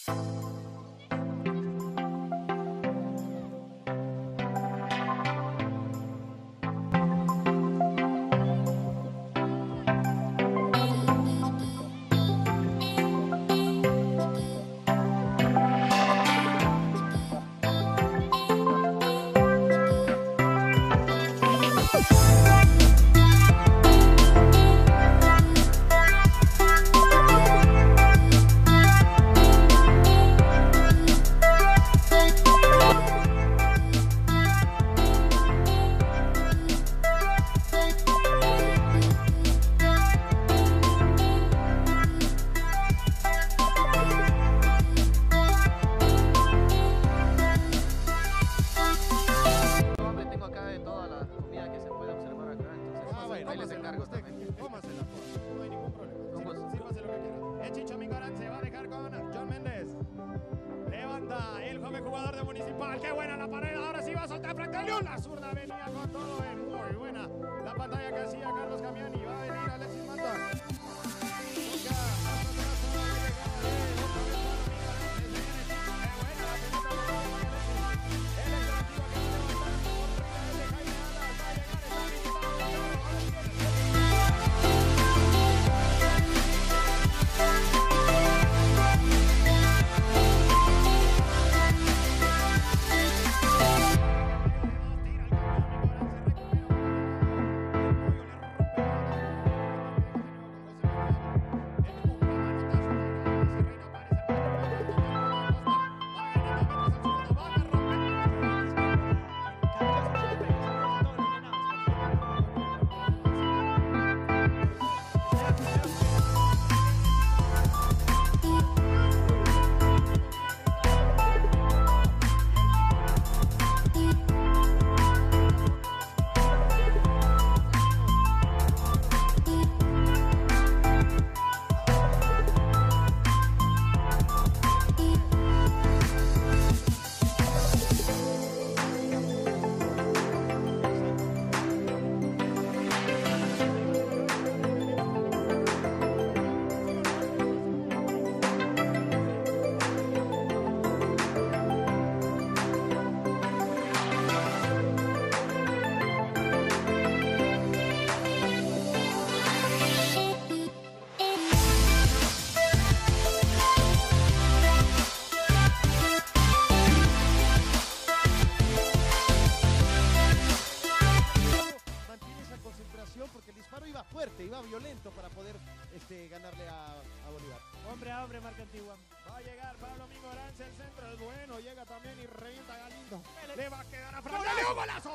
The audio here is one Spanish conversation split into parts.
ganarle a Bolívar. Hombre a hombre, marca Antigua. Va a llegar Pablo Mingorance, el centro es bueno, llega también y revienta Galindo. Le va a quedar a Fran. ¡Un golazo!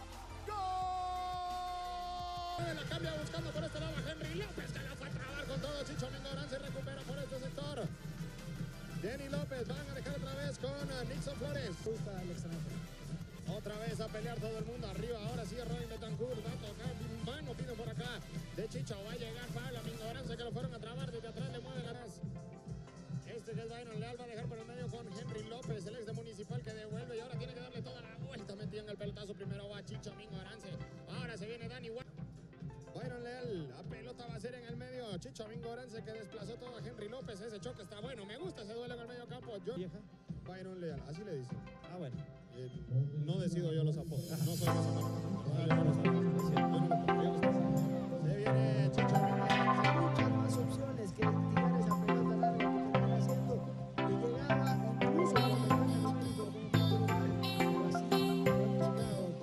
¡Gol! La cambia buscando por este lado a Henry López, que la fue a trabar con todo. Chicho Mingorance recupera por este sector. Denny López, van a dejar otra vez con Nixon Flores. Justa al extranjero. Otra vez a pelear todo el mundo arriba. Ahora sí Robin Betancourt va a tocar mano, pino por acá de Chicho. Va a llegar Pablo Mingorance, que lo fueron a trabar desde atrás, le mueve la gas. Este que es Byron Leal, va a dejar por el medio con Henry López, el ex de Municipal, que devuelve y ahora tiene que darle toda la vuelta. Metido en el pelotazo, primero va Chicho Mingorance. Ahora se viene Dani Byron Leal, la pelota va a ser en el medio. Chicho Mingorance, que desplazó todo a Henry López. Ese choque está bueno, me gusta ese duelo en el medio campo. Byron Leal, así le dicen. Ah, bueno. No decido yo los apodos, no soy más Se viene Chicho Mingorance. Muchas más opciones que tirar esa pelota larga que termina haciendo. Y llegaba incluso con el gol numérico como Portugal, pero así no llegado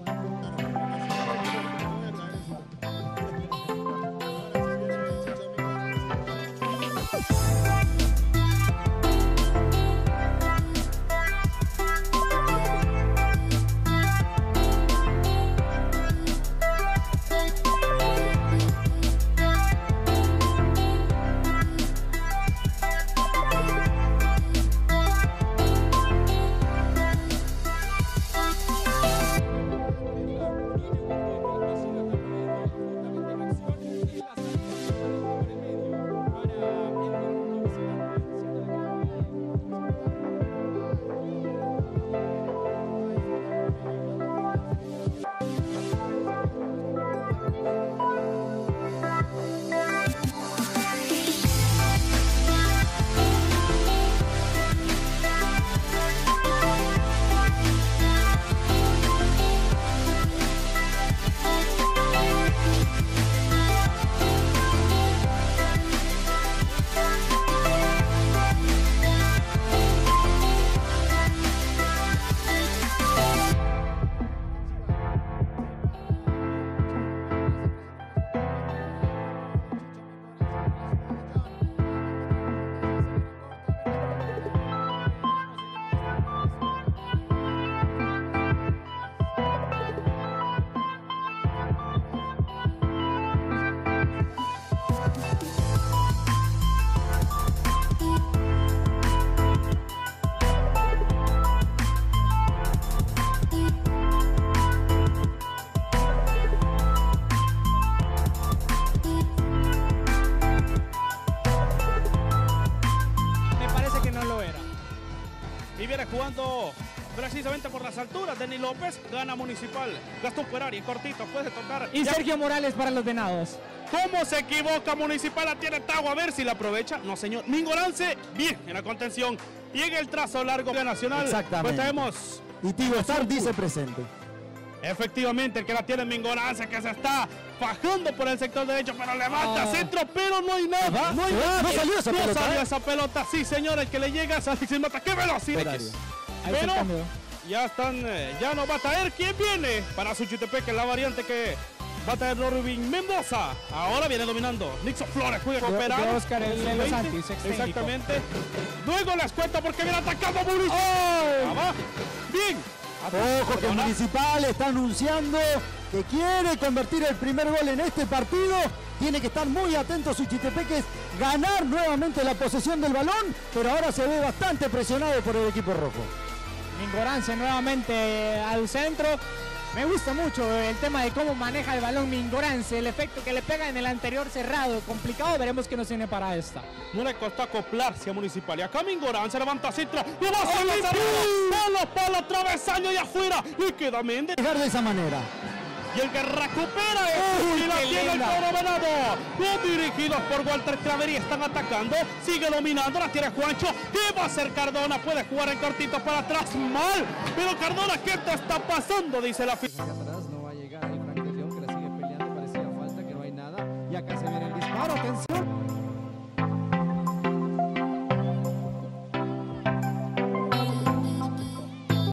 no lo era. Y viene jugando precisamente por las alturas. Denis López gana Municipal. Gastón Ferrari, cortito, puede tocar. Y Ya. Sergio Morales para los Venados. ¿Cómo se equivoca Municipal? La tiene Tago, a ver si la aprovecha. No, señor. Mingorance, bien en la contención. Y en el trazo largo de Nacional. Exactamente. Pues tenemos Y Tigo Star dice presente. efectivamente el que la tiene Mingorance, que se está fajando por el sector derecho, pero levanta centro, pero no hay nada. No hay nada. No salió esa pelota, salió ¿eh? esa pelota. Sí, señores, que le llega a Alexis Mata. ¡Qué velocidad! Horario. Ahí está el Pero cambio. ya están, ya no va a traer. ¿Quién viene? Para Suchitepeque, la variante que va a traer Rubín Mendoza. Ahora viene dominando. Nixon Flores juega con De Peralta. Oscar el de los Santis, ex técnico. Exactamente. Luego les cuenta porque viene atacando Municipal. Va. Bien. Ojo que Perdona. Municipal está anunciando que quiere convertir el primer gol en este partido. Tiene que estar muy atento Suchitepeques, ganar nuevamente la posesión del balón, pero ahora se ve bastante presionado por el equipo rojo. Mingorance nuevamente al centro. Me gusta mucho el tema de cómo maneja el balón Mingorance, el efecto que le pega en el anterior cerrado, complicado, veremos qué nos tiene para esta. No le costó acoplarse a Municipal. Y acá Mingorán se levanta centro. Y va a ser lanzado. Palo, travesaño y afuera. Y queda Méndez. Dejar de esa manera. Y el que recupera es y la qué tiene el linda. Toro Venado. Bien dirigidos por Walter Craveri. Están atacando. Sigue dominando. La tiene Juancho. ¿Qué va a hacer Cardona? Puede jugar en cortito para atrás. Mal. Pero Cardona, ¿qué te está pasando? Dice la Hacia atrás no va a llegar ahí Frank de León, que la sigue peleando, parecía falta, que no hay nada. Y acá se viene el disparo, atención.